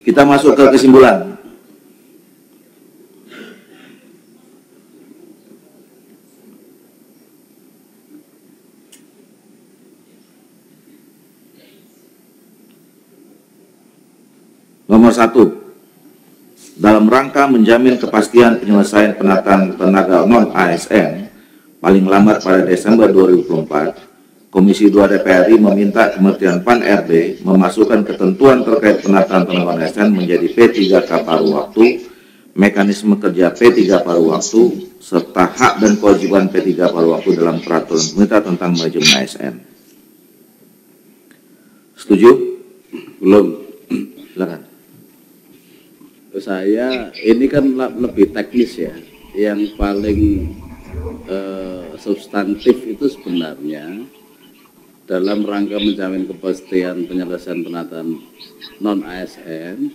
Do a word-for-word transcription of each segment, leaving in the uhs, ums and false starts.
Kita masuk ke kesimpulan. Nomor satu, dalam rangka menjamin kepastian penyelesaian penataan tenaga non-A S N paling lambat pada Desember dua ribu dua puluh empat, Komisi dua D P R I meminta Kementerian P A N R B memasukkan ketentuan terkait penataan tenaga non-A S N menjadi P tiga K paruh waktu, mekanisme kerja P tiga paruh waktu, serta hak dan kewajiban P tiga paruh waktu dalam peraturan pemerintah tentang manajemen A S N. Setuju? Belum? Silakan. Saya ini kan lebih teknis ya, yang paling eh, substantif itu sebenarnya dalam rangka menjamin kepastian penyelesaian penataan non A S N,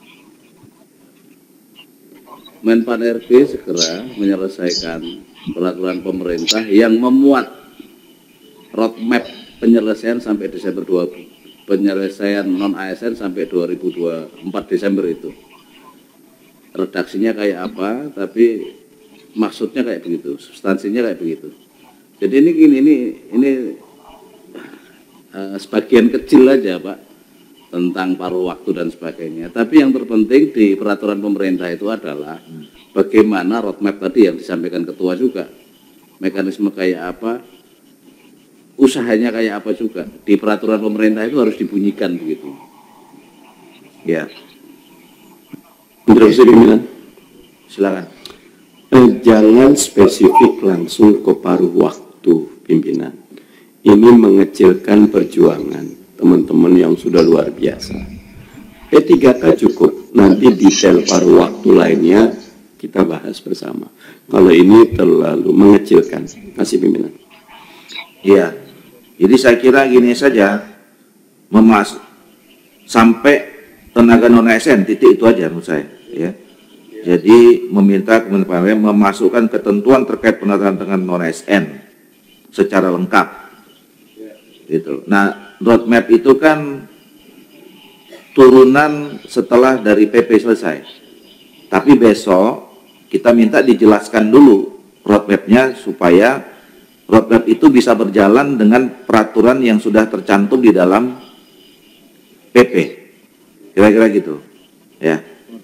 Menpan R B segera menyelesaikan peraturan pemerintah yang memuat roadmap penyelesaian sampai Desember dua penyelesaian non A S N sampai dua ribu dua puluh empat Desember itu. Redaksinya kayak apa, tapi maksudnya kayak begitu, substansinya kayak begitu. Jadi ini ini ini, ini uh, sebagian kecil aja Pak tentang paruh waktu dan sebagainya. Tapi yang terpenting di peraturan pemerintah itu adalah bagaimana roadmap tadi yang disampaikan ketua juga, mekanisme kayak apa, usahanya kayak apa juga di peraturan pemerintah itu harus dibunyikan begitu. Ya. Interupsi pimpinan. Silakan. Eh, jangan spesifik langsung ke paruh waktu pimpinan. Ini mengecilkan perjuangan teman-teman yang sudah luar biasa. P tiga K cukup, nanti detail paruh waktu lainnya kita bahas bersama. Kalau ini terlalu mengecilkan. Kasih pimpinan. Iya. Jadi saya kira gini saja, memas sampai tenaga non A S N, titik itu aja menurut saya. Ya. Jadi meminta Kementerian memasukkan ketentuan terkait penataan tenaga non A S N secara lengkap. Gitu. Nah, roadmap itu kan turunan setelah dari P P selesai. Tapi besok kita minta dijelaskan dulu roadmapnya supaya roadmap itu bisa berjalan dengan peraturan yang sudah tercantum di dalam P P. Kira-kira gitu. Ya.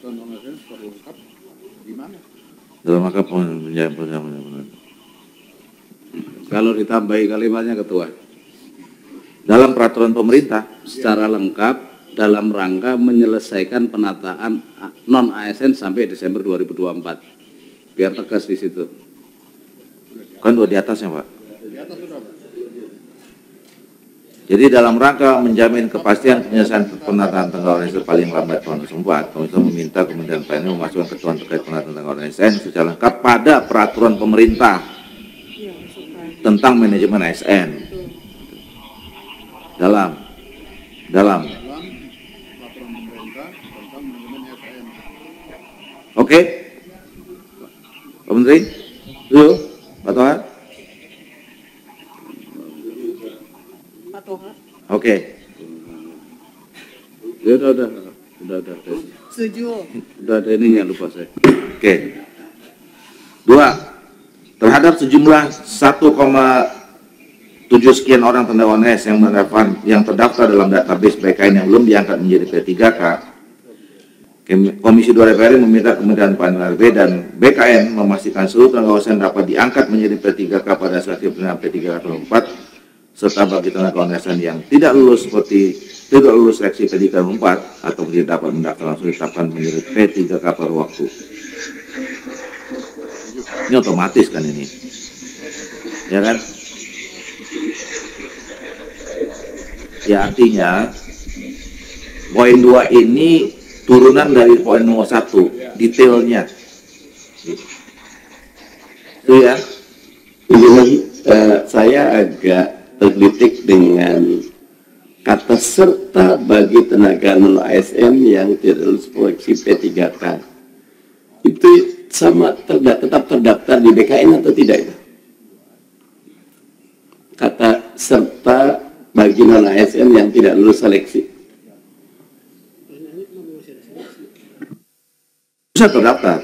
Dalam rangka penjamin. Kalau ditambahi kalimatnya ketua. Dalam peraturan pemerintah Secara lengkap dalam rangka menyelesaikan penataan non A S N sampai Desember dua ribu dua puluh empat. Biar tegas di situ. kan dua di atasnya Pak. Jadi dalam rangka menjamin kepastian penyelesaian penataan tenaga O S N paling lambat tahun dua ribu empat, Komisi meminta Kementerian P A N memasukkan ketentuan terkait penataan tenaga O S N secara lengkap pada peraturan pemerintah tentang manajemen A S N. Dalam dalam Oke, okay. Pak Menteri, dulu, Pak Toha. Oke. Okay. Ya udah udah udah udah. Setuju. Udah ada ininya lupa saya. Oke. Okay. Dua, terhadap sejumlah satu koma tujuh sekian orang tenaga O N S yang menerapkan yang terdaftar dalam database B K N yang belum diangkat menjadi P tiga K, Komisi dua D P R I meminta Kementerian P A N R B dan B K N memastikan seluruh tenaga O S N dapat diangkat menjadi P tiga K pada seleksi penerimaan P tiga K empat, serta bagi tenaga O S N yang tidak lulus seperti tidak lulus seleksi P tiga K empat atau tidak dapat mendaftar langsung ditetapkan menjadi P tiga K per waktu. Ini otomatis kan ini, ya kan? Ya artinya poin dua ini turunan dari poin nomor satu, detailnya. Itu ya. Ini uh, saya agak tergelitik dengan kata serta bagi tenaga non A S N yang tidak lulus seleksi P tiga K. Itu sama terda tetap terdaftar di B K N atau tidak itu? Kata serta bagi non A S N yang tidak lulus seleksi. Bisa terdaftar.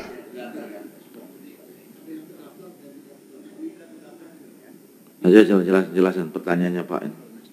Aja jelas, jelas, jelasin pertanyaannya Pak.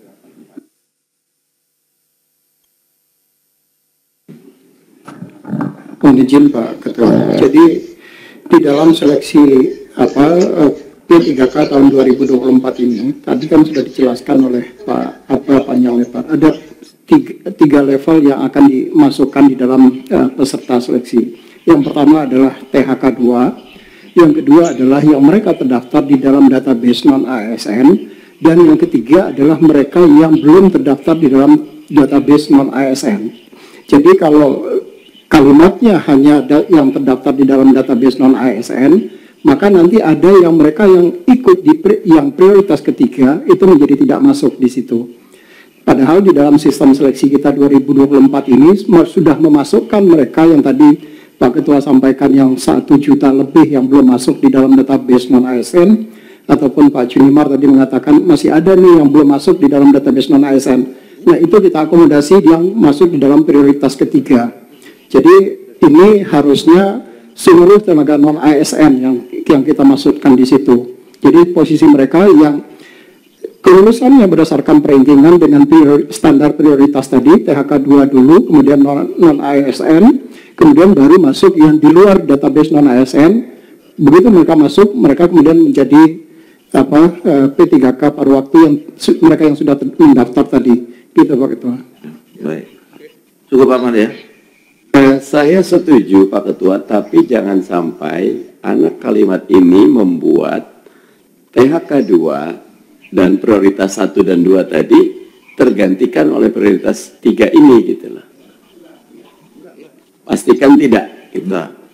Mohon izin Pak Ketua. Jadi di dalam seleksi apa P tiga K tahun dua ribu dua puluh empat ini tadi kan sudah dijelaskan oleh Pak apa panjang lebar. Ada tiga, tiga level yang akan dimasukkan di dalam uh, peserta seleksi. Yang pertama adalah T H K dua, yang kedua adalah yang mereka terdaftar di dalam database non A S N, dan yang ketiga adalah mereka yang belum terdaftar di dalam database non A S N. Jadi kalau kalimatnya hanya yang terdaftar di dalam database non A S N, maka nanti ada yang mereka yang ikut di yang prioritas ketiga itu menjadi tidak masuk di situ. Padahal di dalam sistem seleksi kita dua ribu dua puluh empat ini sudah memasukkan mereka yang tadi Pak Ketua sampaikan yang satu juta lebih yang belum masuk di dalam database non A S N, ataupun Pak Junimar tadi mengatakan masih ada nih yang belum masuk di dalam database non A S N. Nah itu kita akomodasi yang masuk di dalam prioritas ketiga. Jadi ini harusnya seluruh tenaga non A S N yang yang kita masukkan di situ. Jadi posisi mereka yang kelulusannya berdasarkan perankingan dengan priori, standar prioritas tadi T H K dua dulu, kemudian non, non A S N, kemudian baru masuk yang di luar database non A S N. Begitu mereka masuk, mereka kemudian menjadi apa P tiga K paruh waktu yang mereka yang sudah mendaftar tadi. Gitu Pak Ketua. Baik. Cukup Pak Made ya. Eh, saya setuju Pak Ketua, tapi jangan sampai anak kalimat ini membuat T H K dua dan prioritas satu dan dua tadi tergantikan oleh prioritas tiga ini gitu loh. Pastikan tidak. Gitu.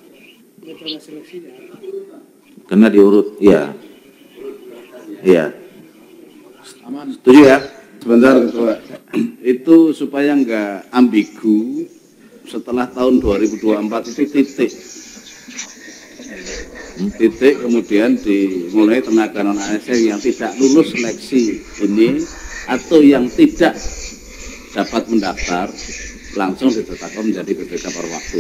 Karena diurut, iya. Iya. Setuju ya? Sebentar Ketua. Itu supaya nggak ambigu. Setelah tahun dua ribu dua puluh empat itu titik titik kemudian dimulai tenaga non A S N yang tidak lulus seleksi ini atau yang tidak dapat mendaftar langsung ditetapkan menjadi P T K paruh waktu.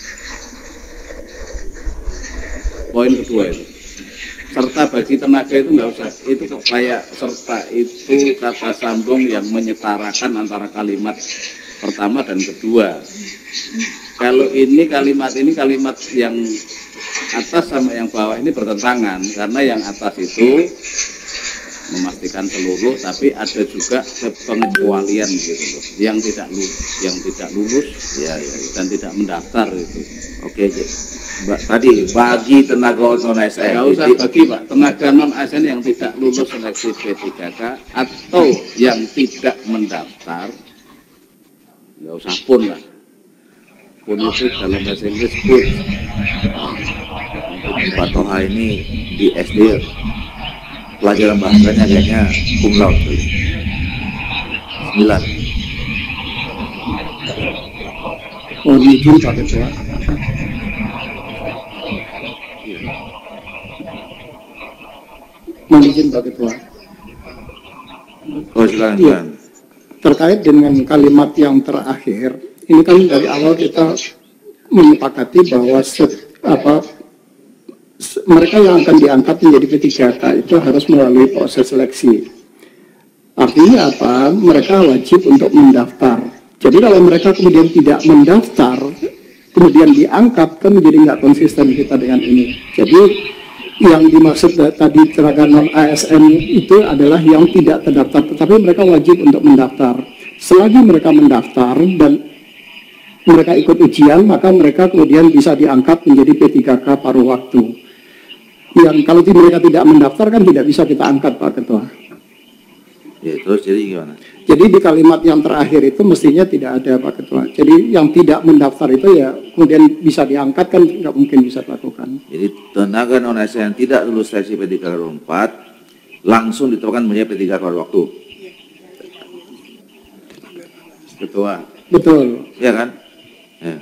Poin kedua itu, serta bagi tenaga itu nggak usah, itu kayak serta itu kata sambung yang menyetarakan antara kalimat pertama dan kedua. Kalau ini kalimat ini kalimat yang atas sama yang bawah ini bertentangan, karena yang atas itu memastikan seluruh, tapi ada juga pengecualian gitu loh, yang tidak lulus, yang tidak lulus ya, ya dan tidak mendaftar itu. Oke, Mbak, tadi bagi tenaga non A S N. Nggak usah bagi Pak, tenaga non A S N yang tidak lulus seleksi P tiga K atau yang tidak mendaftar, nggak usah pun lah. Pun itu dalam bahasa Inggris pun. Pak Toha ini di S D pelajaran bahasanya kayaknya cum laude sembilan. Mohon izin Pak Ketua. Mohon izin Pak Ketua. Oh silakan. Ya, terkait dengan kalimat yang terakhir, ini kan dari awal kita menyepakati bahwa set, apa mereka yang akan diangkat menjadi P tiga K itu harus melalui proses seleksi. Artinya apa? Mereka wajib untuk mendaftar. Jadi kalau mereka kemudian tidak mendaftar, kemudian diangkat, kan menjadi nggak konsisten kita dengan ini. Jadi yang dimaksud tadi tenaga non A S N itu adalah yang tidak terdaftar, tetapi mereka wajib untuk mendaftar. Selagi mereka mendaftar dan mereka ikut ujian, maka mereka kemudian bisa diangkat menjadi P tiga K paruh waktu. Yang kalau mereka tidak mendaftar kan tidak bisa kita angkat Pak Ketua. Ya terus jadi gimana? Jadi di kalimat yang terakhir itu mestinya tidak ada Pak Ketua. Jadi yang tidak mendaftar itu ya kemudian bisa diangkat kan nggak mungkin bisa dilakukan. Jadi tenaga non A S N yang tidak lulus seleksi P tiga K empat langsung ditetapkan menjadi P tiga K paruh waktu. Ketua. Betul. Ya kan? Ya.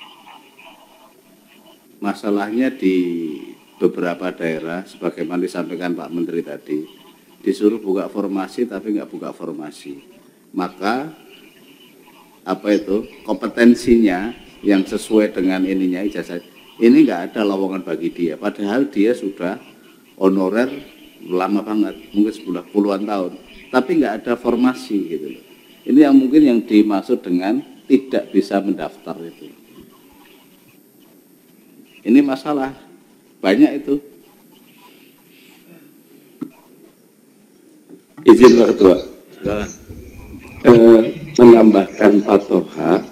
Masalahnya di beberapa daerah, sebagaimana disampaikan Pak Menteri tadi, disuruh buka formasi tapi nggak buka formasi. Maka apa itu kompetensinya yang sesuai dengan ininya ijazah Ini nggak ada lowongan bagi dia, padahal dia sudah honorer lama banget, mungkin sebulan puluhan tahun, tapi nggak ada formasi gitu loh. Ini yang mungkin yang dimaksud dengan tidak bisa mendaftar itu. Ini masalah banyak itu. Izin Pak Ketua, eh, menambahkan Pak Toha,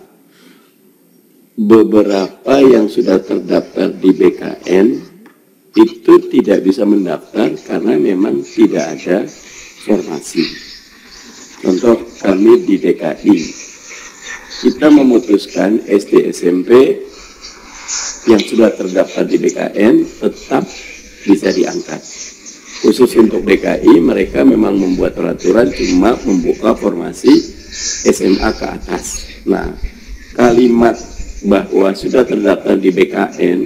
beberapa yang sudah terdaftar di B K N itu tidak bisa mendaftar karena memang tidak ada formasi. Contoh kami di D K I, kita memutuskan S D S M P yang sudah terdaftar di B K N tetap bisa diangkat. Khusus untuk D K I, mereka memang membuat peraturan cuma membuka formasi S M A ke atas. Nah, kalimat bahwa sudah terdaftar di B K N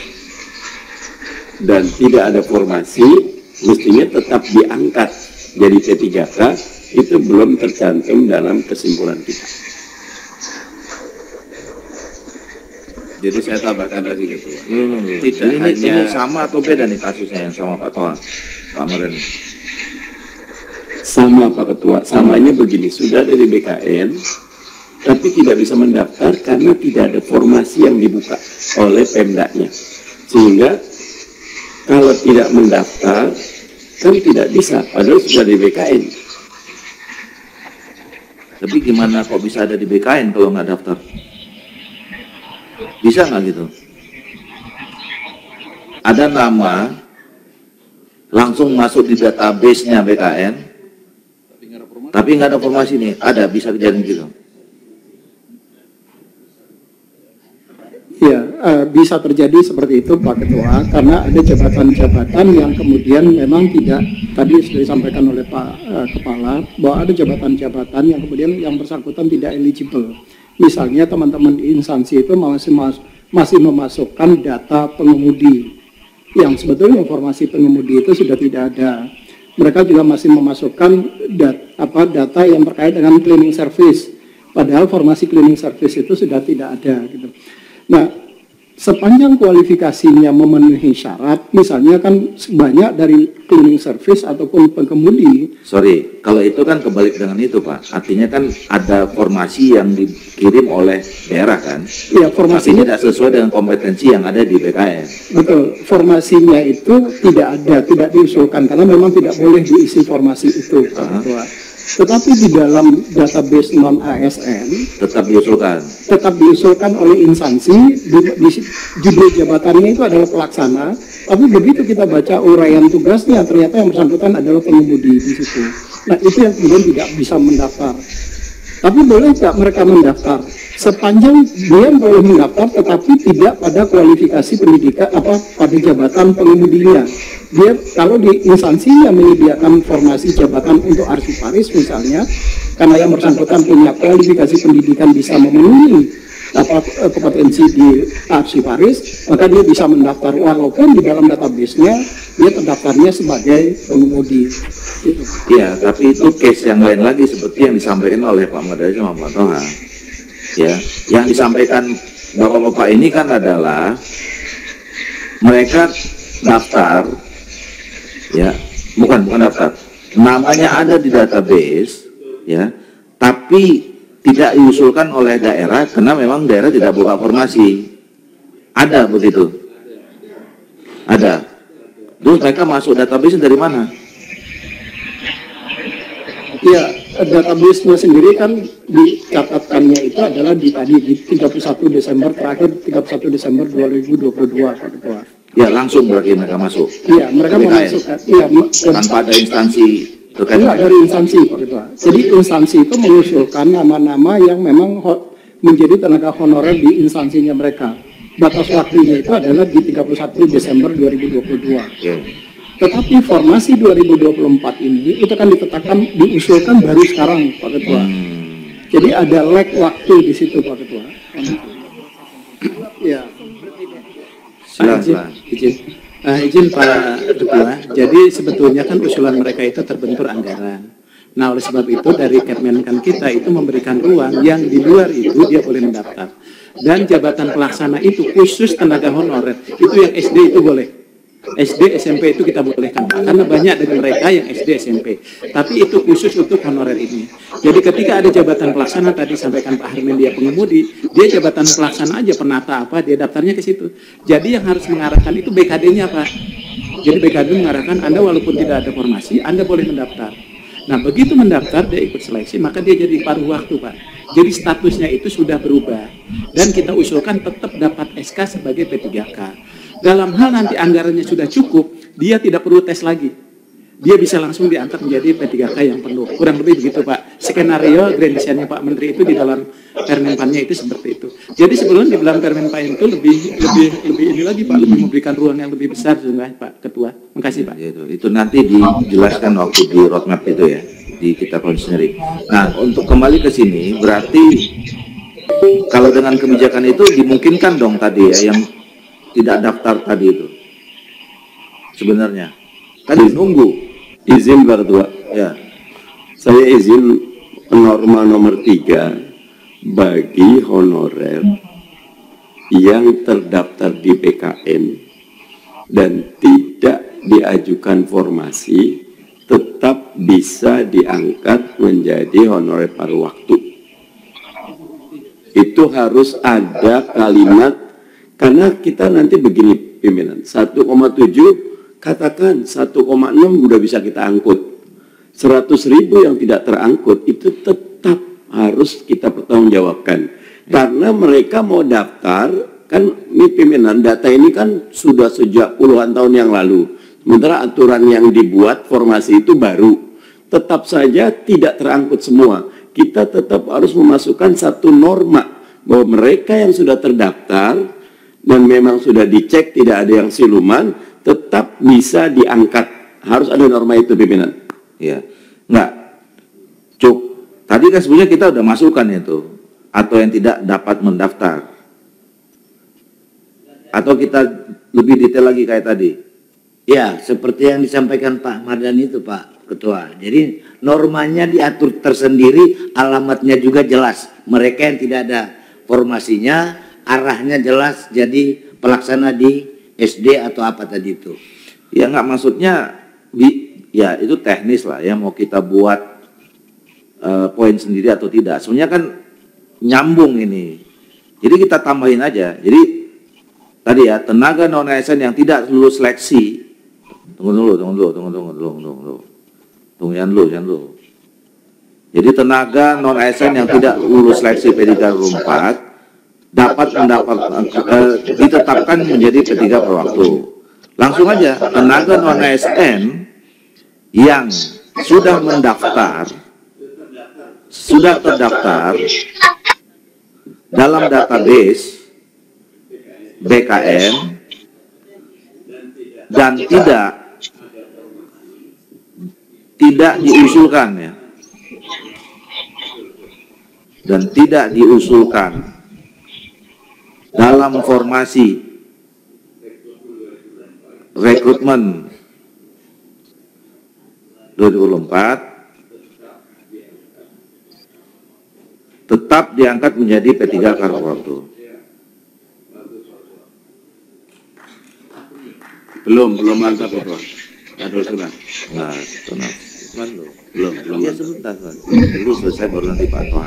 dan tidak ada formasi, mestinya tetap diangkat jadi P tiga K, itu belum tercantum dalam kesimpulan kita. Jadi saya tambahkan lagi gitu. Hmm. Tidak ini, hanya ini sama atau beda nih kasusnya yang sama Pak Toha, Pak Maren? Sama Pak Ketua, samanya begini, sudah dari B K N, tapi tidak bisa mendaftar karena tidak ada formasi yang dibuka oleh Pemdanya. Sehingga kalau tidak mendaftar, kan tidak bisa, padahal sudah di B K N. Tapi gimana kok bisa ada di B K N kalau nggak daftar? Bisa nggak gitu? Ada nama, langsung masuk di database-nya B K N, tapi nggak ada formasi nih, ada, bisa kejadian gitu. Ya, eh, bisa terjadi seperti itu Pak Ketua, karena ada jabatan-jabatan yang kemudian memang tidak, tadi sudah disampaikan oleh Pak eh, Kepala, bahwa ada jabatan-jabatan yang kemudian yang bersangkutan tidak eligible. Misalnya teman-teman di instansi itu masih, masih memasukkan data pengemudi, yang sebetulnya informasi pengemudi itu sudah tidak ada. Mereka juga masih memasukkan dat, apa, data yang terkait dengan cleaning service, padahal formasi cleaning service itu sudah tidak ada gitu. Nah, sepanjang kualifikasinya memenuhi syarat, misalnya kan banyak dari cleaning service ataupun pengemudi. Sorry, kalau itu kan kebalik dengan itu Pak. Artinya kan ada formasi yang dikirim oleh daerah kan. Ya, formasinya tidak sesuai dengan kompetensi yang ada di B K N. Betul, formasinya itu tidak ada, tidak diusulkan karena memang tidak boleh diisi formasi itu. Uh-huh. Tetapi di dalam database non A S N tetap diusulkan. Tetap diusulkan oleh instansi, di, di, judul jabatannya itu adalah pelaksana. Tapi begitu kita baca uraian tugasnya, ternyata yang bersangkutan adalah pengemudi di situ. Nah, itu yang kemudian tidak bisa mendaftar. Tapi boleh tidak mereka mendaftar? Sepanjang dia boleh mendaftar, tetapi tidak pada kualifikasi pendidikan apa pada jabatan pengemudinya. Dia kalau di instansi yang menyediakan formasi jabatan untuk arsiparis misalnya, karena yang bersangkutan punya kualifikasi pendidikan bisa memenuhi apa kompetensi di arsiparis, maka dia bisa mendaftar walaupun di dalam database-nya dia terdaftarnya sebagai pengemudi. Iya, tapi itu case yang lain lagi seperti yang disampaikan oleh Pak Mardhani sama Pak Toha. Ya, yang disampaikan bapak-bapak ini kan adalah mereka daftar, ya, bukan bukan daftar, namanya ada di database, ya, tapi tidak diusulkan oleh daerah karena memang daerah tidak buka formasi. Ada begitu? Ada. Terus mereka masuk database dari mana? Ya, database-nya sendiri kan dicatatannya itu adalah di tadi di tiga puluh satu Desember terakhir tiga puluh satu Desember dua ribu dua puluh dua Pak Ketua. Ya, langsung berarti mereka masuk. Iya, mereka memasukkan. Iya, tanpa ada instansi terkait. Enggak dari instansi Pak Ketua. Jadi instansi itu mengusulkan nama-nama yang memang menjadi tenaga honorer di instansinya mereka. Batas waktunya itu adalah di tiga puluh satu Desember dua ribu dua puluh dua. Ya. Tetapi formasi dua ribu dua puluh empat ini itu kan ditetapkan, diusulkan baru sekarang Pak Ketua. Hmm. Jadi ada lag waktu di situ Pak Ketua. Ya. Izin, izin, uh, izin Pak Ketua. Jadi sebetulnya kan usulan mereka itu terbentur anggaran. Nah, oleh sebab itu dari Kemenkan kita itu memberikan ruang yang di luar itu dia boleh mendaftar. Dan jabatan pelaksana itu khusus tenaga honorer, itu yang S D itu boleh. S D, S M P itu kita bolehkan, karena banyak dari mereka yang S D, S M P. Tapi itu khusus untuk honorer ini. Jadi ketika ada jabatan pelaksana, tadi sampaikan Pak Harmin dia pengemudi, dia jabatan pelaksana aja, penata apa, dia daftarnya ke situ. Jadi yang harus mengarahkan itu B K D-nya, Pak. Jadi B K D mengarahkan Anda walaupun tidak ada formasi, Anda boleh mendaftar. Nah, begitu mendaftar, dia ikut seleksi, maka dia jadi paruh waktu, Pak. Jadi statusnya itu sudah berubah. Dan kita usulkan tetap dapat S K sebagai P tiga K. Dalam hal nanti anggarannya sudah cukup, dia tidak perlu tes lagi. Dia bisa langsung diangkat menjadi P tiga K yang penuh. Kurang lebih begitu, Pak. Skenario grand design-nya Pak Menteri itu di dalam Permenpannya itu seperti itu. Jadi sebelumnya di dalam Permenpan itu lebih lebih lebih ini lagi, Pak, lebih memberikan ruang yang lebih besar sebenarnya, Pak Ketua. Makasih, Pak. Itu, itu nanti dijelaskan waktu di roadmap itu ya, di kita konseneri. Nah, untuk kembali ke sini, berarti kalau dengan kebijakan itu dimungkinkan dong tadi ya, yang tidak daftar tadi itu. Sebenarnya. Tadi nunggu. Izin Pak Ketua. Ya. Saya izin norma nomor tiga bagi honorer yang terdaftar di B K N dan tidak diajukan formasi tetap bisa diangkat menjadi honorer paruh waktu. Itu harus ada kalimat, karena kita nanti begini pimpinan, satu koma tujuh katakan satu koma enam udah bisa kita angkut, seratus ribu yang tidak terangkut itu tetap harus kita pertanggungjawabkan, karena mereka mau daftar kan. Ini pimpinan, data ini kan sudah sejak puluhan tahun yang lalu, sementara aturan yang dibuat formasi itu baru. Tetap saja tidak terangkut semua. Kita tetap harus memasukkan satu norma bahwa mereka yang sudah terdaftar dan memang sudah dicek tidak ada yang siluman tetap bisa diangkat. Harus ada norma itu pimpinan. Ya, enggak. Cuk, tadi kan sebenarnya kita udah masukkan itu, atau yang tidak dapat mendaftar. Atau kita lebih detail lagi kayak tadi. Ya, seperti yang disampaikan Pak Mardhani itu, Pak Ketua. Jadi normanya diatur tersendiri, alamatnya juga jelas. Mereka yang tidak ada formasinya, arahnya jelas, jadi pelaksana di S D atau apa tadi itu. Ya nggak, maksudnya di, ya itu teknis lah ya, mau kita buat uh, poin sendiri atau tidak. Sebenarnya kan nyambung ini. Jadi kita tambahin aja. Jadi tadi ya, tenaga non A S N yang tidak lulus seleksi. Tunggu dulu, tunggu dulu, tunggu dulu, tunggu dulu, tunggu dulu. Tunggu jangan dulu, jangan dulu. Jadi tenaga non A S N yang tidak lulus seleksi P tiga puluh empat dapat mendapat uh, ditetapkan menjadi P tiga per waktu. Langsung aja, tenaga non A S N yang sudah mendaftar, sudah terdaftar dalam database B K N dan tidak tidak diusulkan ya, dan tidak diusulkan dalam formasi rekrutmen dua ribu dua puluh empat tetap diangkat menjadi P tiga K waktu. Belum, belum mantap itu. Ada sudah. Nah, tenang. Belum, Belum, belum. ya sebentar, Pak. Dulu selesai baru nanti Pak Toha.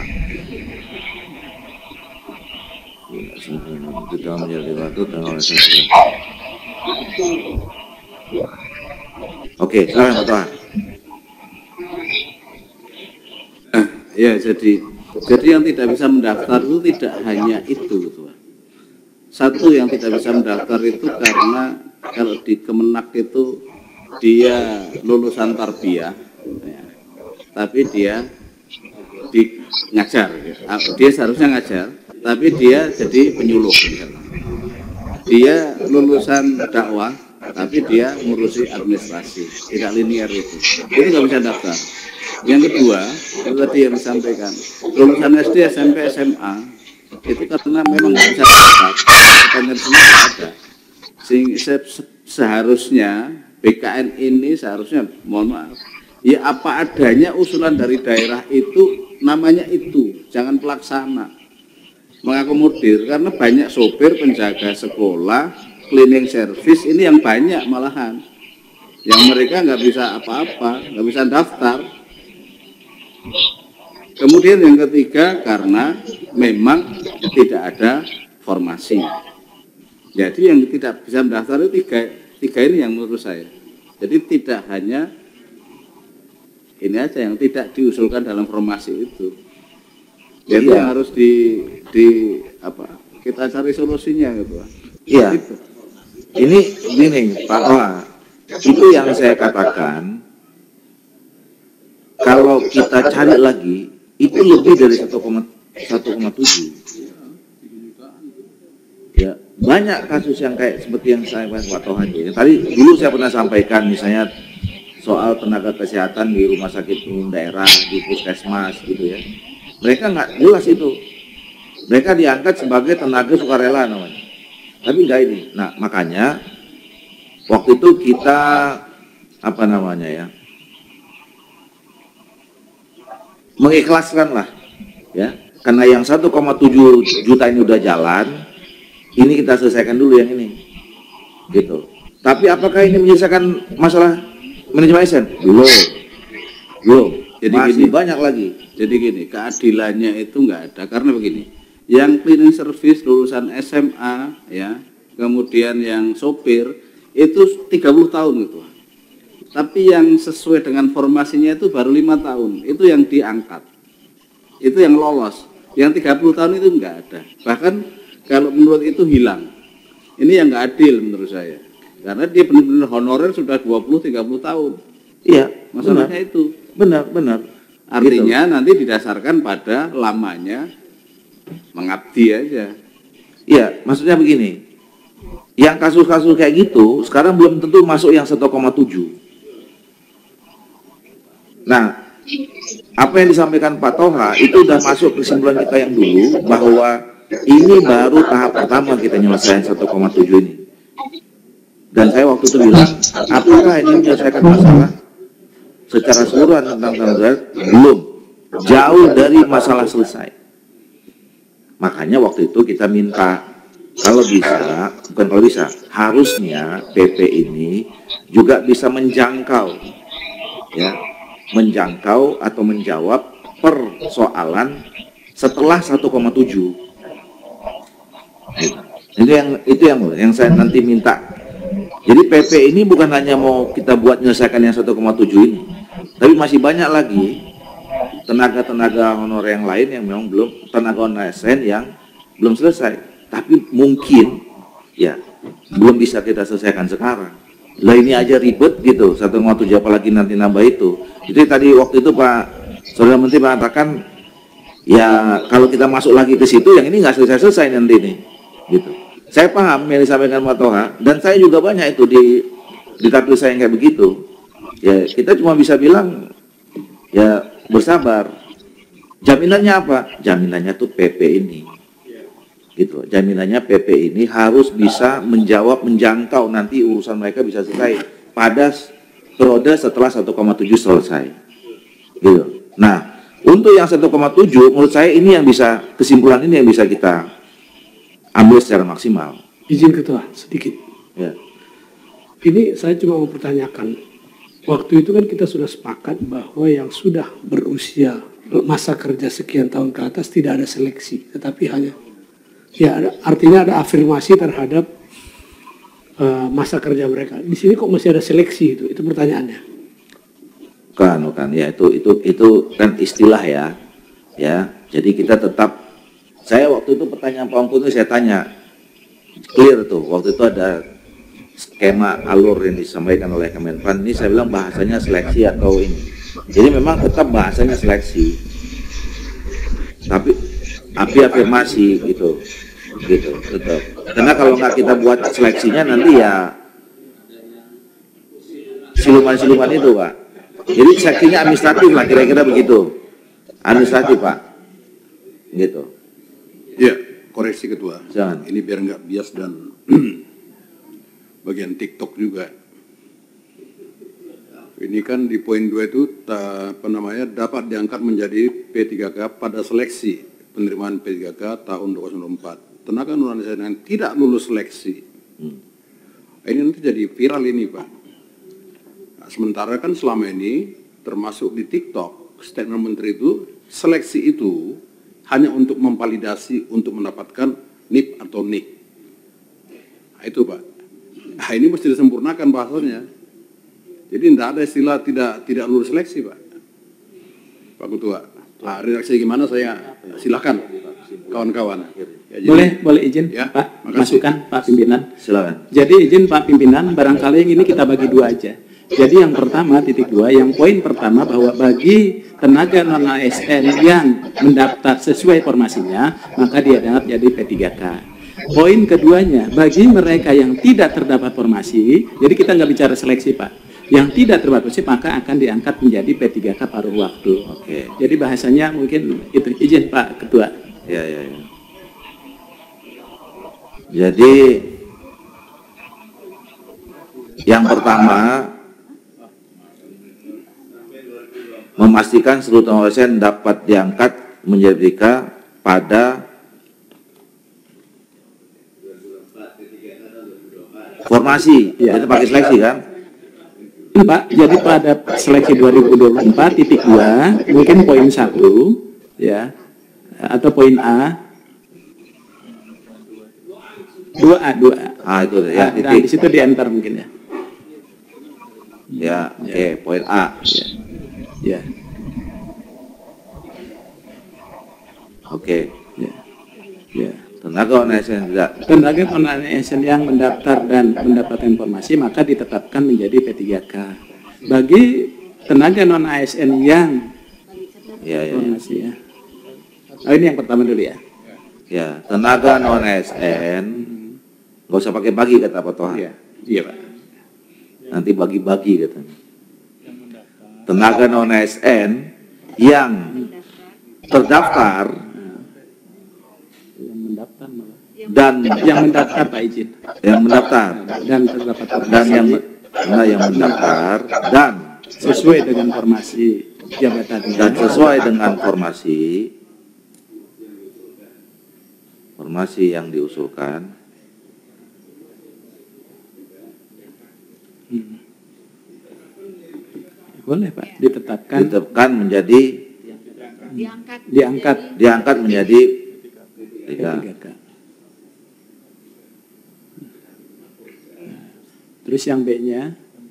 Itu dalam menjadi waktu dan oleh saya. Oke, sekarang Pak Toha. Eh, ya, jadi jadi yang tidak bisa mendaftar itu tidak hanya itu, Ketua. Satu yang tidak bisa mendaftar itu karena kalau di Kemenak itu dia lulusan tarbiyah, ya, tapi dia di ngajar, ya. Dia seharusnya ngajar, tapi dia jadi penyuluh. Misalnya. Dia lulusan dakwah, tapi dia ngurusi administrasi, tidak linear itu. Itu nggak bisa daftar. Yang kedua, itu tadi yang disampaikan, lulusan S D, S M P, S M A, itu karena memang nggak bisa daftar, pertanyaan semua nggak ada. Sehingga se seharusnya B K N ini seharusnya, mohon maaf, ya apa adanya usulan dari daerah itu namanya itu, jangan pelaksana. mengakomodir karena banyak sopir, penjaga sekolah, cleaning service ini yang banyak malahan, yang mereka nggak bisa apa-apa, nggak bisa daftar. Kemudian yang ketiga karena memang tidak ada formasi. Jadi yang tidak bisa mendaftar itu tiga, tiga ini yang menurut saya. Jadi tidak hanya ini aja yang tidak diusulkan dalam formasi itu. Jadi Iya. yang harus di, di apa kita cari solusinya gitu. Iya. Gitu. Ini gini Pak Oha, itu yang saya katakan, kalau kita cari lagi itu lebih dari satu koma tujuh. Ya, banyak kasus yang kayak seperti yang saya bahas Pak Toha ini. Tadi dulu saya pernah sampaikan misalnya soal tenaga kesehatan di rumah sakit umum daerah, di puskesmas gitu ya. Mereka nggak jelas itu. Mereka diangkat sebagai tenaga sukarela namanya. Tapi enggak ini. Nah, makanya waktu itu kita apa namanya ya? Mengikhlaskan lah ya. Karena yang satu koma tujuh juta ini udah jalan, ini kita selesaikan dulu yang ini. Gitu. Tapi apakah ini menyelesaikan masalah manajemen A S N? Belum. Belum. Jadi masih gini, banyak lagi. Jadi gini, keadilannya itu nggak ada karena begini. Yang cleaning service lulusan S M A ya, kemudian yang sopir itu tiga puluh tahun gitu. Tapi yang sesuai dengan formasinya itu baru lima tahun. Itu yang diangkat. Itu yang lolos. Yang tiga puluh tahun itu nggak ada. Bahkan kalau menurut itu hilang. Ini yang nggak adil menurut saya. Karena dia benar-benar honorer sudah dua puluh tiga puluh tahun. Iya, Masalahnya benar. itu. Benar, benar. Artinya gitu. Nanti didasarkan pada lamanya mengabdi aja. Iya, maksudnya begini. Yang kasus-kasus kayak gitu sekarang belum tentu masuk yang satu koma tujuh. Nah, apa yang disampaikan Pak Toha itu udah masuk kesimpulan kita yang dulu bahwa ini baru tahap pertama kita nyelesain satu koma tujuh ini. Dan saya waktu itu bilang, apakah ini menyelesaikan masalah secara keseluruhan tentang tenaga? Belum. Jauh dari masalah selesai. Makanya waktu itu kita minta, kalau bisa, bukan kalau bisa, harusnya P P ini juga bisa menjangkau, ya, menjangkau atau menjawab persoalan setelah satu koma tujuh. Itu yang itu yang yang saya nanti minta. Jadi P P ini bukan hanya mau kita buat menyelesaikan yang satu koma tujuh ini, tapi masih banyak lagi tenaga-tenaga honorer yang lain yang memang belum, tenaga honorer A S N yang belum selesai, tapi mungkin ya belum bisa kita selesaikan sekarang. Lah ini aja ribet gitu, satu koma tujuh apalagi nanti nambah itu. Jadi tadi waktu itu Pak Saudara Menteri mengatakan ya kalau kita masuk lagi ke situ yang ini nggak selesai-selesai nanti nih, gitu. Saya paham yang disampaikan Pak Toha, dan saya juga banyak itu di di dapil saya yang kayak begitu. Ya kita cuma bisa bilang ya bersabar. Jaminannya apa? Jaminannya tuh P P ini, gitu. Jaminannya P P ini harus bisa menjawab, menjangkau nanti urusan mereka bisa selesai pada periode setelah satu koma tujuh selesai, gitu. Nah, untuk yang satu koma tujuh menurut saya ini yang bisa, kesimpulan ini yang bisa kita ambil secara maksimal. Izin Ketua, sedikit. Ya. Ini saya cuma mau pertanyakan. Waktu itu kan kita sudah sepakat bahwa yang sudah berusia masa kerja sekian tahun ke atas tidak ada seleksi, tetapi hanya ya ada, artinya ada afirmasi terhadap uh, masa kerja mereka. Di sini kok masih ada seleksi itu? Itu pertanyaannya. Kan, kan ya itu itu itu kan istilah ya. Ya, jadi kita tetap. Saya waktu itu pertanyaan Pak Ongko itu saya tanya clear tuh, waktu itu ada skema alur yang disampaikan oleh Kemenpan, ini saya bilang bahasanya seleksi atau ini. Jadi memang tetap bahasanya seleksi, tapi api afirmasi gitu, gitu tetap. Karena kalau nggak kita buat seleksinya nanti ya siluman-siluman itu Pak. Jadi seleksinya administratif lah kira-kira begitu, administratif Pak, gitu. Ya, koreksi Ketua. Jangan. Ini biar nggak bias dan bagian TikTok juga. Ini kan di poin dua itu ta, apa namanya dapat diangkat menjadi P tiga K pada seleksi penerimaan P tiga K tahun dua ribu empat. Tenaga non A S N yang tidak lulus seleksi. Hmm. Ini nanti jadi viral ini, Pak. Nah, sementara kan selama ini, termasuk di TikTok, statement Menteri itu, seleksi itu hanya untuk memvalidasi, untuk mendapatkan N I P atau N I K. Nah, itu, Pak. Nah, ini mesti disempurnakan bahasanya. Jadi tidak ada istilah tidak tidak lulus seleksi, Pak. Pak Ketua. Nah, redaksi gimana saya silahkan kawan-kawan. Ya, jadi, boleh, boleh izin ya, Pak, makasih. masukan Pak Pimpinan. Silakan. Jadi izin Pak Pimpinan, barangkali yang ini kita bagi dua aja. Jadi yang pertama, titik dua, yang poin pertama bahwa bagi tenaga non A S N yang mendaftar sesuai formasinya, maka dia dianggap jadi P tiga K. Poin keduanya, bagi mereka yang tidak terdapat formasi, jadi kita nggak bicara seleksi, Pak. Yang tidak terdapat formasi, maka akan diangkat menjadi P tiga K paruh waktu. Oke. Jadi bahasanya mungkin itu, izin Pak Ketua. Ya, ya, ya. Jadi yang pertama, memastikan seluruh tenaga A S N dapat diangkat menjadi P tiga K pada formasi. Ya. Itu pakai seleksi kan? Pak, jadi pada seleksi dua ribu dua puluh empat titik dua, mungkin poin satu, ya, atau poin A, dua A, dua A. Ah, itu ya, Nah, di titik. situ di enter mungkin ya. Ya, oke, poin A. Ya. Ya. Oke. Ya. Ya. Tenaga non A S N tidak. Tenaga non A S N yang mendaftar dan mendapat informasi maka ditetapkan menjadi P tiga K. Bagi tenaga non A S N yang Ya, ya, ya. informasi ya. Oh, ini yang pertama dulu ya. Ya, tenaga non A S N nggak usah pakai bagi kata Pak Toha. Iya. Iya, Pak. Nanti bagi-bagi katanya. Tenaga non A S N yang terdaftar Yang mendaftar malah. dan Yang mendaftar Pak izin. yang mendaftar Dan terdapat dan formasi yang nah, yang mendaftar dan sesuai dengan formasi jabatannya. dan sesuai dengan formasi formasi yang diusulkan. Hmm. Boleh Pak, ditetapkan, ditetapkan menjadi diangkat diangkat diangkat menjadi P tiga. tiga K. Terus yang B-nya?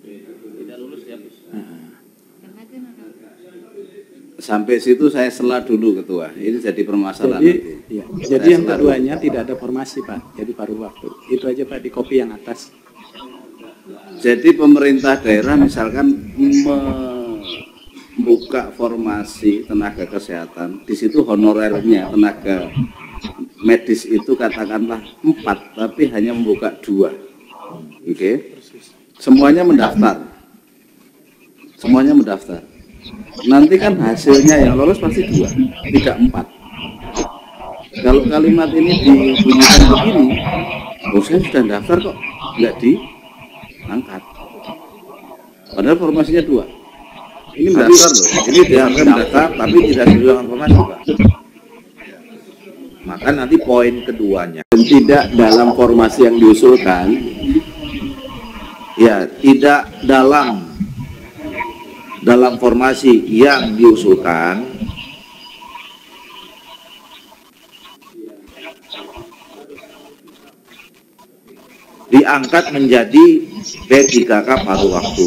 Sampai situ saya sela dulu Ketua. Ini jadi permasalahan Jadi, nanti. ya, jadi yang keduanya tidak ada formasi Pak, jadi paruh waktu. Itu aja Pak, di copy yang atas. Jadi pemerintah daerah misalkan membuka formasi tenaga kesehatan, di situ honorernya tenaga medis itu katakanlah empat, tapi hanya membuka dua. Oke, okay. Semuanya mendaftar, semuanya mendaftar. Nanti kan hasilnya yang lolos pasti dua, tidak empat. Kalau kalimat ini dibunyikan begini, oh saya sudah daftar kok, nggak diangkat. Padahal formasinya dua. Ini mendaftar loh. Ini dia mendaftar tapi tidak sesuai dengan formasi Pak. Maka nanti poin keduanya tidak dalam formasi yang diusulkan, ya tidak dalam dalam formasi yang diusulkan diangkat menjadi P tiga K paruh waktu.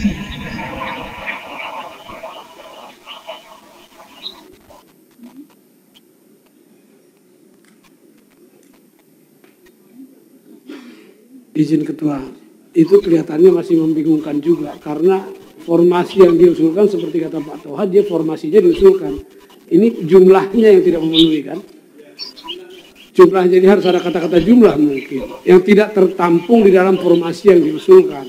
Izin Ketua, itu kelihatannya masih membingungkan juga karena formasi yang diusulkan seperti kata Pak Toha, dia formasinya diusulkan. Ini jumlahnya yang tidak memenuhi kan? Jumlah, jadi harus ada kata-kata jumlah mungkin yang tidak tertampung di dalam formasi yang diusulkan.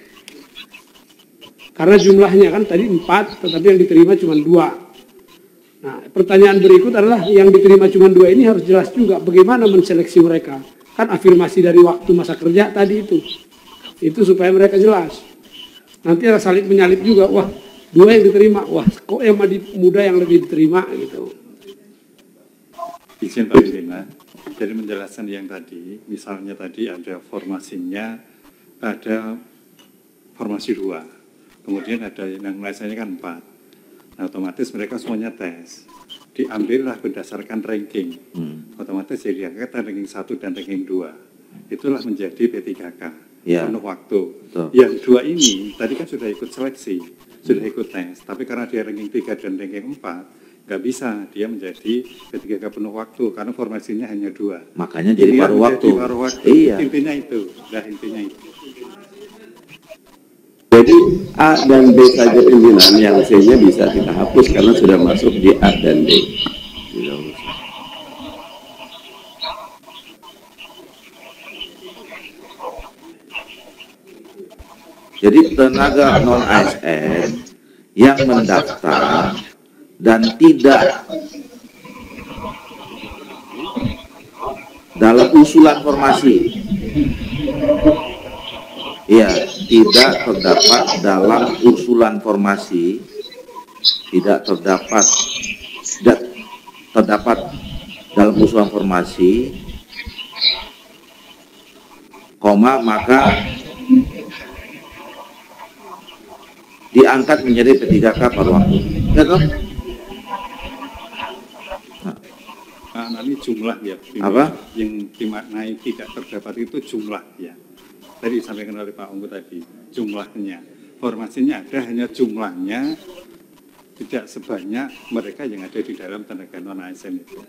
Karena jumlahnya kan tadi empat, tetapi yang diterima cuma dua. Nah, pertanyaan berikut adalah yang diterima cuma dua ini harus jelas juga bagaimana menseleksi mereka. Kan afirmasi dari waktu masa kerja tadi itu. Itu supaya mereka jelas. Nanti ada salib menyalip juga, wah dua yang diterima, wah kok yang muda yang lebih diterima gitu. Izin Pak Pimpinan, jadi menjelaskan yang tadi, misalnya tadi ada formasinya, ada formasi dua, kemudian ada yang lainnya kan empat. Nah, otomatis mereka semuanya tes. Diambillah berdasarkan ranking. Hmm. Otomatis jadi diangkat ranking satu dan ranking dua. Itulah menjadi P tiga K. Ya. Penuh waktu. Betul. Yang dua ini tadi kan sudah ikut seleksi, sudah ikut tes. Tapi karena dia ranking tiga dan ranking empat, nggak bisa dia menjadi P tiga K penuh waktu karena formasinya hanya dua. Makanya jadi paruh waktu. Paruh waktu. Iya. Intinya itu, dah intinya itu. Jadi A dan B saja pimpinan, yang C-nya bisa kita hapus karena sudah masuk di A dan D. Jadi tenaga non A S N yang mendaftar dan tidak dalam usulan formasi, ya tidak terdapat dalam usulan formasi, tidak terdapat tidak terdapat dalam usulan formasi, koma maka diangkat menjadi P tiga K paruh waktu. Ya toh? Nah, nanti jumlah ya. Apa? Yang dimaknai tidak terdapat itu jumlah ya. Tadi disampaikan oleh Pak Ongko tadi, jumlahnya. Formasinya ada, hanya jumlahnya tidak sebanyak mereka yang ada di dalam tenaga non A S N itu.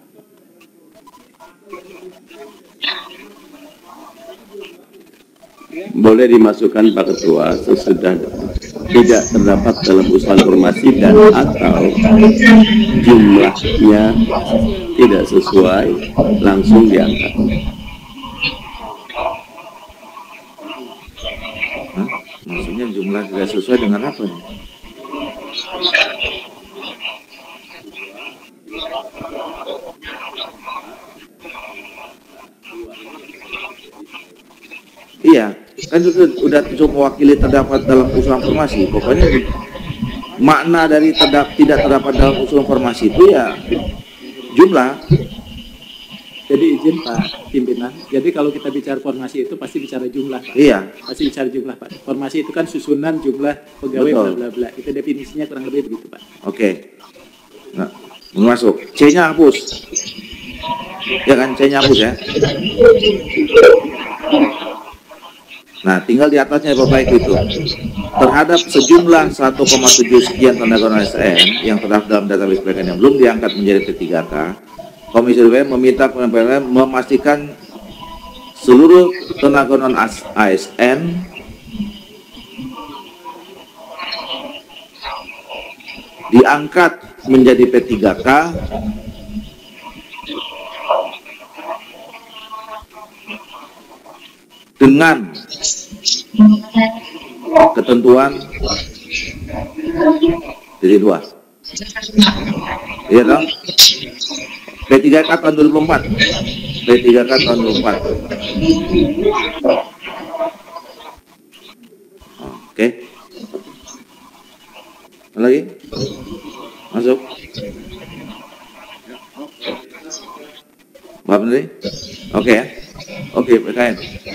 Boleh dimasukkan Pak Ketua sesudah tidak terdapat dalam usulan formasi dan atau jumlahnya tidak sesuai, langsung diangkat. Hah? Maksudnya jumlah tidak sesuai dengan apa nih? Iya, kan itu udah cukup mewakili terdapat dalam usulan formasi. Pokoknya makna dari terdap, tidak terdapat dalam usulan formasi itu ya jumlah. Jadi izin Pak Pimpinan, jadi kalau kita bicara formasi itu pasti bicara jumlah Pak. Iya. Pasti bicara jumlah Pak. Formasi itu kan susunan jumlah pegawai bla bla bla. Itu definisinya kurang lebih begitu Pak. Oke. Nah, masuk. C-nya hapus. Ya kan, C-nya hapus ya. Nah, tinggal di atasnya Bapak itu. Terhadap sejumlah satu koma tujuh sekian tenaga non A S N yang terdaftar dalam database P K N yang belum diangkat menjadi P tiga K, Komisi dua meminta P M P L memastikan seluruh tenaga non A S N diangkat menjadi P tiga K dengan ketentuan jadi dua, iya dong. P tiga K tahun dua ribu empat, P tiga K tahun dua ribu empat. Oke, lagi masuk, Pak Menteri. Oke ya, oke P K N.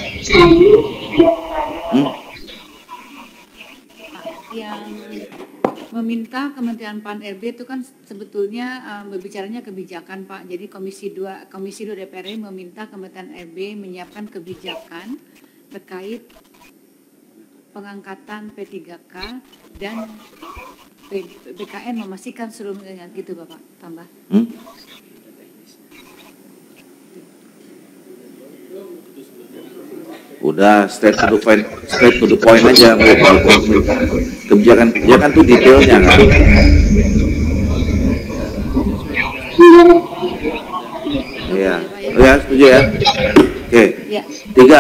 Hmm? Yang meminta Kementerian P A N R B itu kan sebetulnya uh, berbicaranya kebijakan Pak. Jadi Komisi dua Komisi dua D P R R meminta Kementerian R B menyiapkan kebijakan terkait pengangkatan P tiga K dan P K N memastikan seluruhnya gitu Bapak. Tambah. Hmm? Udah straight to the point, straight to the point aja. Kebijakan-kebijakan tuh detailnya kan. Iya, ya setuju ya. Oke. Tiga.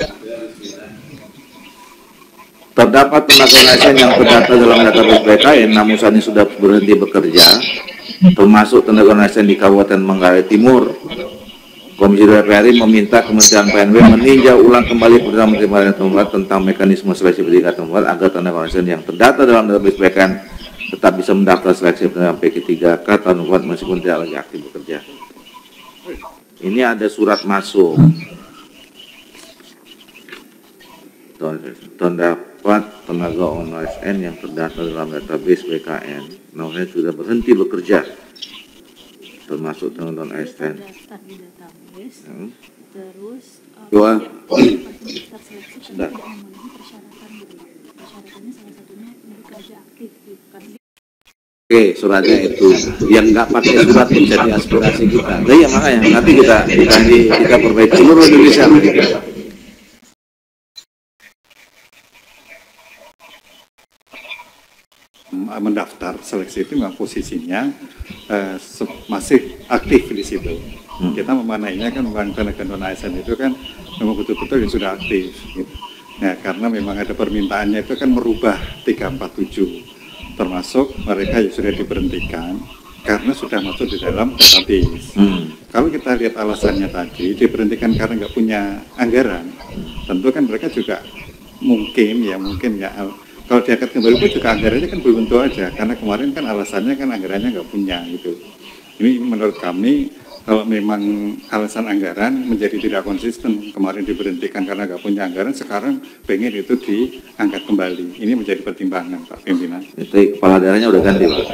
Terdapat tenaga A S N yang terdata dalam database P K N namun saat ini sudah berhenti bekerja, termasuk tenaga A S N di Kabupaten Manggarai Timur. Komisi dua D P R R I meminta Kementerian P N W meninjau ulang kembali Perdana Menteri Pembangunan Tempat tentang mekanisme seleksi P tiga K tempat agar tenaga A S N yang terdata dalam database P K N tetap bisa mendaftar seleksi P tiga K tahun empat meskipun tidak lagi aktif bekerja. Ini ada surat masuk. Terdapat tenaga O N S N yang terdaftar dalam database B K N, namanya sudah berhenti bekerja, termasuk tenaga O N S N. Terdaftar di database, Hmm. terus uh, Dua. daftar seleksi tapi Sudah. tidak memenuhi persyaratan gitu. Persyaratannya salah satunya bekerja aktif gitu kan. Oke, suratnya itu. Yang nggak pakai surat pun jadi aspirasi kita. Nah, iya makanya nanti kita kita di, kita perbaiki seluruh Indonesia. Mendaftar seleksi itu memang posisinya eh, se- masih aktif di situ. Hmm. Kita memanainya kan memang tenaga non A S N itu kan memang betul-betul yang sudah aktif. Gitu. Nah, karena memang ada permintaannya itu kan merubah tiga empat tujuh, termasuk mereka yang sudah diberhentikan karena sudah masuk di dalam database. Hmm. Kalau kita lihat alasannya tadi, diberhentikan karena nggak punya anggaran, tentu kan mereka juga mungkin ya mungkin ya kalau diangkat kembali pun juga anggarannya kan belum tentu aja, karena kemarin kan alasannya kan anggarannya nggak punya gitu. Ini menurut kami kalau memang alasan anggaran menjadi tidak konsisten, kemarin diberhentikan karena nggak punya anggaran, sekarang pengen itu diangkat kembali. Ini menjadi pertimbangan Pak Pimpinan. Itu kepala daerahnya udah ganti, Pak.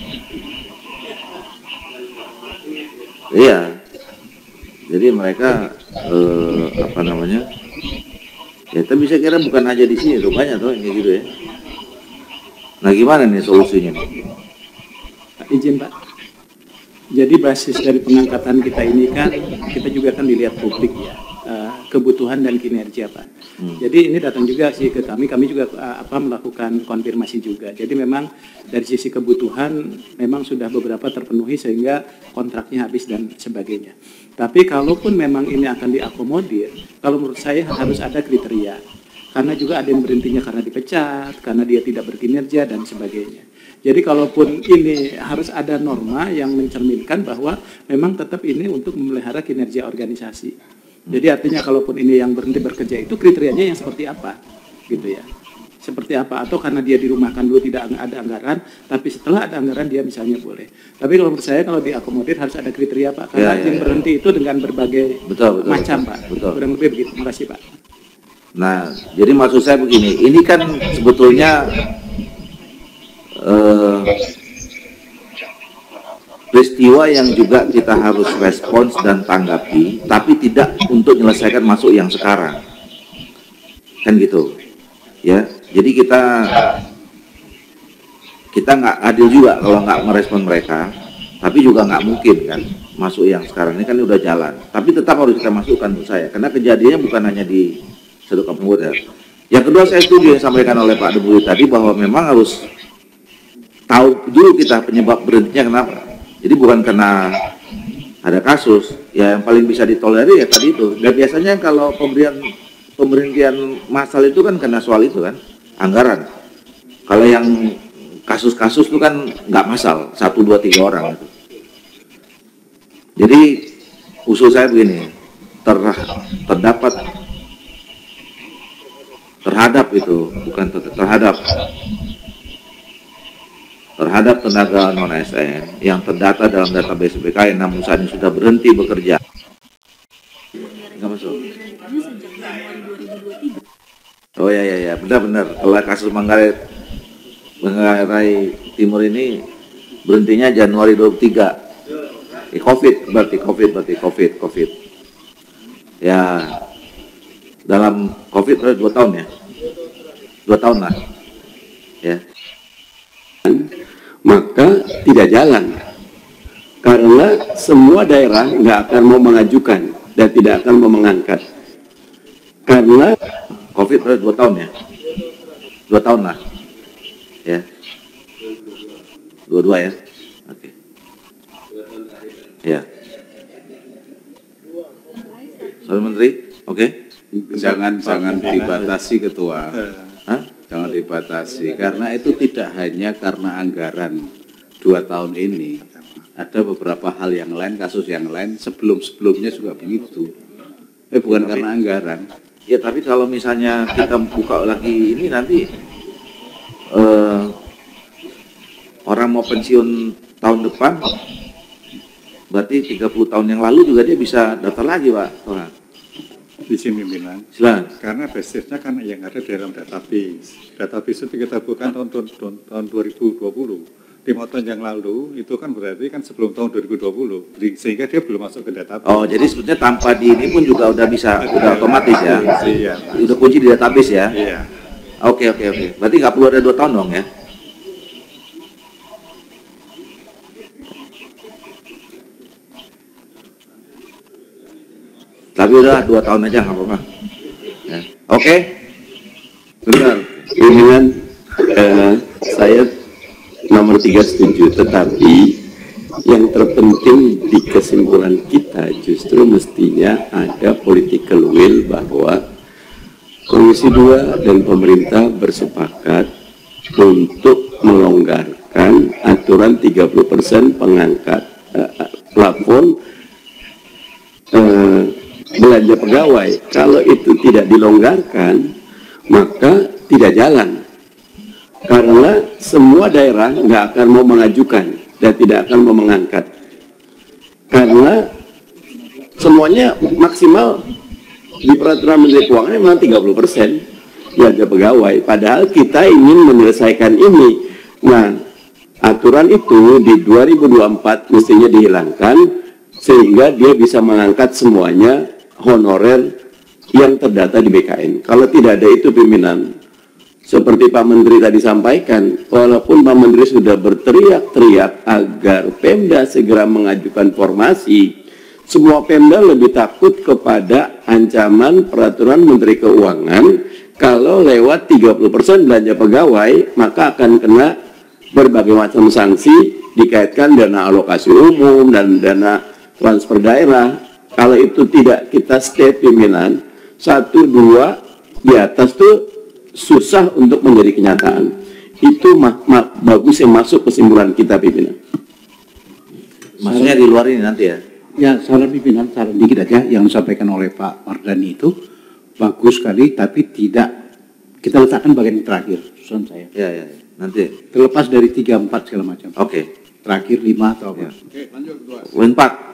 Iya. Jadi mereka eh, apa namanya? Ya, kita bisa kira bukan aja di sini, tuh banyak tuh yang kayak gitu ya. Nah, gimana nih solusinya nih? Pak, izin Pak. Jadi basis dari pengangkatan kita ini kan, kita juga kan dilihat publik ya, eh, kebutuhan dan kinerja Pak. Hmm. Jadi ini datang juga sih ke kami, kami juga eh, apa melakukan konfirmasi juga. Jadi memang dari sisi kebutuhan memang sudah beberapa terpenuhi sehingga kontraknya habis dan sebagainya. Tapi kalaupun memang ini akan diakomodir, kalau menurut saya harus ada kriteria. Karena juga ada yang berhentinya karena dipecat, karena dia tidak berkinerja dan sebagainya. Jadi kalaupun ini harus ada norma yang mencerminkan bahwa memang tetap ini untuk memelihara kinerja organisasi. Jadi artinya kalaupun ini yang berhenti bekerja itu kriterianya yang seperti apa, gitu ya. Seperti apa, atau karena dia dirumahkan dulu tidak ada anggaran, tapi setelah ada anggaran dia misalnya boleh. Tapi kalau menurut saya kalau diakomodir harus ada kriteria Pak, karena Ya, ya, yang ya. berhenti itu dengan berbagai Betul, betul, macam betul, Pak. betul. Kurang lebih begitu. Terima kasih Pak. Nah, jadi maksud saya begini, ini kan sebetulnya eh, peristiwa yang juga kita harus respons dan tanggapi, tapi tidak untuk menyelesaikan masuk yang sekarang, kan gitu, ya. Jadi kita kita nggak adil juga kalau nggak merespon mereka, tapi juga nggak mungkin kan masuk yang sekarang ini kan udah jalan, tapi tetap harus kita masukkan menurut saya, karena kejadiannya bukan hanya di Satu Kampung Muda. Yang kedua, saya setuju yang disampaikan oleh Pak Deburi tadi bahwa memang harus tahu dulu kita penyebab berhentinya kenapa. Jadi bukan karena ada kasus, ya yang paling bisa ditolerir ya tadi itu. Dan biasanya kalau pemberian pemberhentian massal itu kan karena soal itu kan, anggaran. Kalau yang kasus-kasus itu kan nggak massal, satu, dua, tiga orang itu. Jadi usul saya begini, ter, terdapat terhadap itu bukan ter, terhadap terhadap tenaga non A S N yang terdata dalam database B K N namun saat ini sudah berhenti bekerja. Nggak masuk. Oh ya ya ya benar-benar kalau kasus Manggarai Manggarai Timur ini berhentinya Januari dua puluh tiga. Eh, COVID berarti COVID berarti COVID COVID. Ya dalam COVID berarti dua tahun ya, dua tahun lah, ya. Maka tidak jalan karena semua daerah nggak akan mau mengajukan dan tidak akan mau mengangkat karena COVID berarti dua tahun ya, dua tahun lah, ya, dua-dua ya, oke, ya. Soal Menteri, oke. Jangan jangan dibatasi Ketua. Hah? Jangan dibatasi karena itu tidak hanya karena anggaran dua tahun ini. Ada beberapa hal yang lain, kasus yang lain sebelum-sebelumnya juga begitu. Eh bukan Tapi- karena anggaran. Ya tapi kalau misalnya kita buka lagi ini nanti eh, orang mau pensiun tahun depan Berarti tiga puluh tahun yang lalu juga dia bisa daftar lagi, Pak. Wah. Izin pimpinan. Silakan. Karena basisnya kan yang ada di dalam database. Database itu kita bukan tahun, tahun, tahun, tahun dua ribu dua puluh. Lima tahun yang lalu itu kan berarti kan sebelum tahun dua ribu dua puluh. Sehingga dia belum masuk ke database. Oh, jadi sebetulnya tanpa di ini pun juga udah bisa, udah otomatis ya? Iya. Udah kunci di database ya? Iya. Oke, oke, oke. Berarti nggak perlu ada dua tahun dong ya? Tapi udah dua tahun aja nggak apa-apa. Ya. Oke, Benar, pimpinan eh, saya nomor tiga setuju, tetapi yang terpenting di kesimpulan kita justru mestinya ada political will bahwa Komisi dua dan pemerintah bersepakat untuk melonggarkan aturan tiga puluh persen pengangkat eh, plafon eh, belanja pegawai. Kalau itu tidak dilonggarkan, maka tidak jalan. Karena semua daerah nggak akan mau mengajukan dan tidak akan mau mengangkat. Karena semuanya maksimal di peraturan Menteri Keuangan memang tiga puluh persen belanja pegawai. Padahal kita ingin menyelesaikan ini. Nah, aturan itu di dua ribu dua puluh empat mestinya dihilangkan sehingga dia bisa mengangkat semuanya honorer yang terdata di B K N. Kalau tidak ada itu pimpinan, seperti Pak Menteri tadi sampaikan, walaupun Pak Menteri sudah berteriak-teriak agar Pemda segera mengajukan formasi, semua Pemda lebih takut kepada ancaman peraturan Menteri Keuangan. Kalau lewat tiga puluh persen belanja pegawai, maka akan kena berbagai macam sanksi dikaitkan dana alokasi umum dan dana transfer daerah. Kalau itu tidak kita state pimpinan, satu, dua, di atas tuh susah untuk menjadi kenyataan. Itu mah, mah, bagus yang masuk kesimpulan kita pimpinan. maksudnya di luar ini nanti ya? Ya, saran pimpinan, saran dikit aja yang disampaikan oleh Pak Mardhani itu bagus sekali, tapi tidak kita letakkan bagian terakhir, susun saya. Ya, ya, ya. Nanti. Terlepas dari tiga empat segala macam. Oke. Terakhir lima atau apa? Ya. Oke, lanjut kedua. Poin empat.